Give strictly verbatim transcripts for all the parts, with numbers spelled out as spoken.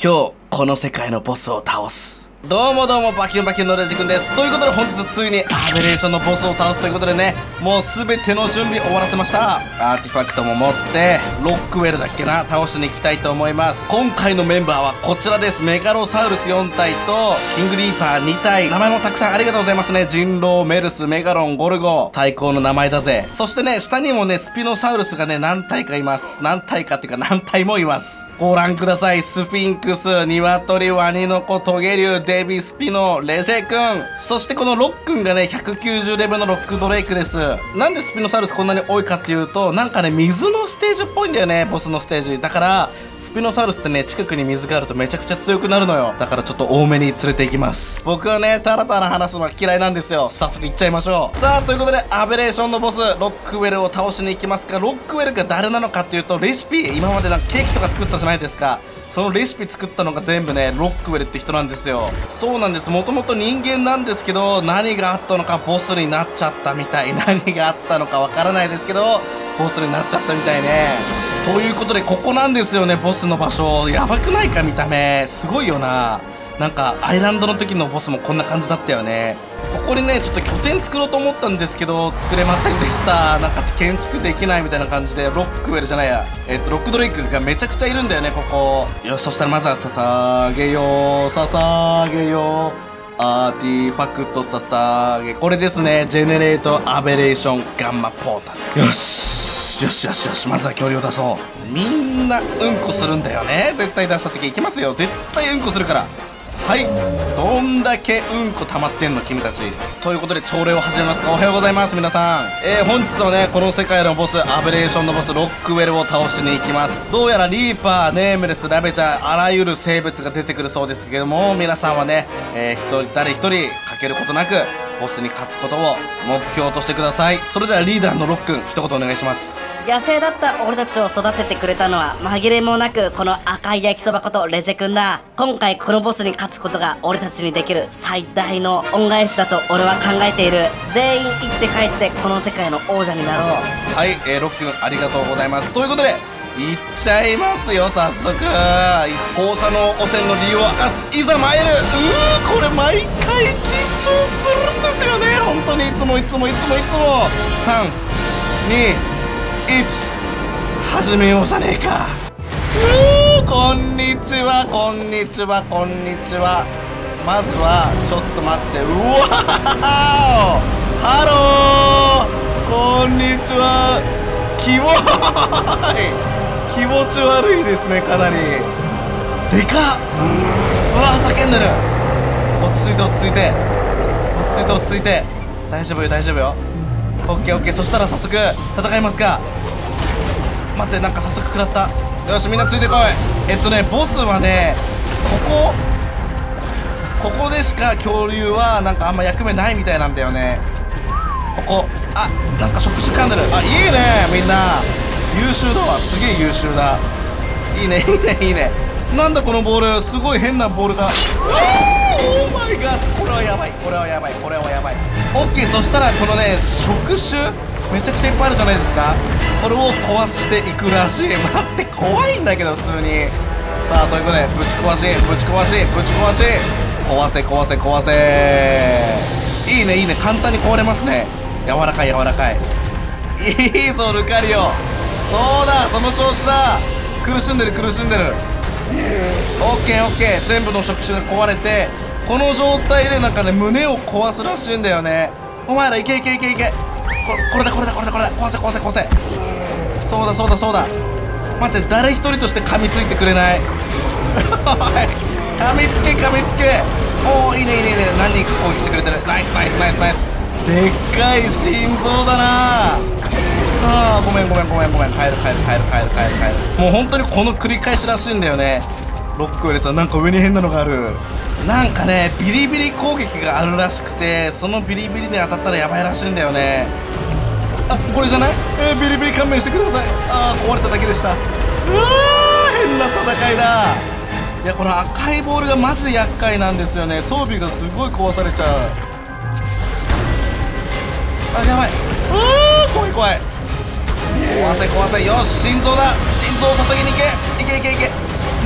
今日この世界のボスを倒す。どうもどうも、バキュンバキュンのレジ君です。ということで本日ついにアベレーションのボスを倒すということでね、もう全ての準備終わらせました。アーティファクトも持ってロックウェルだっけな、倒しに行きたいと思います。今回のメンバーはこちらです。メガロサウルスよん体とキングリーパーに体、名前もたくさんありがとうございますね。人狼、メルス、メガロン、ゴルゴ、最高の名前だぜ。そしてね、下にもねスピノサウルスがね何体かいます。何体かっていうか何体もいます。ご覧ください。スフィンクス、ニワトリ、ワニの子、トゲリュウ、デビスピノ、レジェ君、そしてこのロックンがねひゃくきゅうじゅうレベルのロックドレイクです。なんでスピノサウルスこんなに多いかっていうと、なんかね水のステージっぽいんだよね、ボスのステージだから。スピノサウルスってね近くに水があるとめちゃくちゃ強くなるのよ。だからちょっと多めに連れて行きます。僕はねタラタラ話すのは嫌いなんですよ。早速行っちゃいましょう。さあということでアベレーションのボスロックウェルを倒しに行きますが、ロックウェルが誰なのかっていうと、レシピ今までなんかケーキとか作ったじゃないですか。そのレシピ作ったのが全部ねロックウェルって人なんですよ。そうなんです。もともと人間なんですけど、何があったのかボスになっちゃったみたい。何があったのかわからないですけどボスになっちゃったみたいね。ということでここなんですよね、ボスの場所。やばくないか、見た目すごいよな。なんかアイランドの時のボスもこんな感じだったよね。ここにねちょっと拠点作ろうと思ったんですけど作れませんでした。なんか建築できないみたいな感じで、ロックウェルじゃないや、えっとロックドレイクがめちゃくちゃいるんだよねここ。よし、そしたらまずは捧げよう捧げようアーティファクト捧げ、これですね。ジェネレートアベレーションガンマポータル。よしよしよしよし、まずは恐竜を出そう。みんなうんこするんだよね、絶対出した時。いきますよ、絶対うんこするから。はい、どんだけうんこ溜まってんの君たち。ということで朝礼を始めますか。おはようございます皆さん。えー、本日はねこの世界のボスアベレーションのボスロックウェルを倒しに行きます。どうやらリーパー、ネームレス、ラベチャー、あらゆる生物が出てくるそうですけども、皆さんはね、えー、一人誰一人かけることなくボスに勝つことを目標としてください。それではリーダーのロックン一言お願いします。 野生だった俺たちを育ててくれたのは紛れもなくこの赤い焼きそばことレジェ君だ。今回このボスに勝つことが俺たちにできる最大の恩返しだと俺は考えている。全員生きて帰ってこの世界の王者になろう。 はい、えー、ロックンありがとうございます。ということでいっちゃいますよ早速。放射能汚染の理由を明かす、いざ参る。うーこれ毎回緊張するんですよね本当に。いつもいつもいつもいつも。さんにいち始めようじゃねえか。うーこんにちはこんにちはこんにちは。まずはちょっと待って。うわーハローこんにちは。キモい気持ち悪いですね、かなりでかっ。うわー叫んでる。落ち着いて落ち着いて落ち着いて落ち着いて大丈夫よ大丈夫よ。オッケーオッケー。そしたら早速戦いますか。待って、なんか早速食らった。よしみんなついてこい。えっとねボスはねここここでしか恐竜はなんかあんま役目ないみたいなんだよね。ここあなんか触手噛んでる。あいいねみんな優秀だわ。すげえ優秀だ。いいねいいねいいね。なんだこのボール、すごい変なボールが。オーマイガー、これはやばいこれはやばいこれはやばい。オッケー。そしたらこのね触手めちゃくちゃいっぱいあるじゃないですか。これを壊していくらしい。待って怖いんだけど普通に。さあということでぶち壊しぶち壊しぶち壊し壊せ壊せ壊せ。いいねいいね、簡単に壊れますね。柔らかい柔らかい。いいぞルカリオ。そうだその調子だ。苦しんでる苦しんでる。オッケーオッケー。全部の触手が壊れてこの状態でなんかね胸を壊すらしいんだよね。お前らいけいけいけいけ。これこれだこれだこれだこれだ壊せ壊せ壊せ。そうだそうだそうだ。待って、誰一人として噛みついてくれない。噛みつけ噛みつけ。おおいいねいいねいいね。何人か攻撃してくれてる。ナイスナイスナイスナイス。でっかい心臓だなあ。あーごめんごめんごめんごめん。帰る帰る帰る帰る帰る帰る。もう本当にこの繰り返しらしいんだよね。ロックウェルさんなんか上に変なのがある。なんかねビリビリ攻撃があるらしくて、そのビリビリに当たったらやばいらしいんだよね。あこれじゃない、えー、ビリビリ勘弁してください。あー壊れただけでした。うわー変な戦いだ。いやこの赤いボールがマジで厄介なんですよね。装備がすごい壊されちゃう。あやばい。うー怖い怖い。壊せ壊せ。よし心臓だ。心臓を捧げに行けいけいけいけ。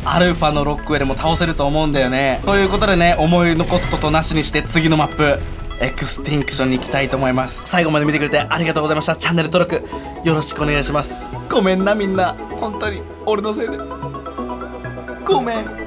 アルファのロックウェルも倒せると思うんだよね。ということでね、思い残すことなしにして次のマップエクスティンクションに行きたいと思います。最後まで見てくれてありがとうございました。チャンネル登録よろしくお願いします。ごめんなみんな、本当に俺のせいでごめん。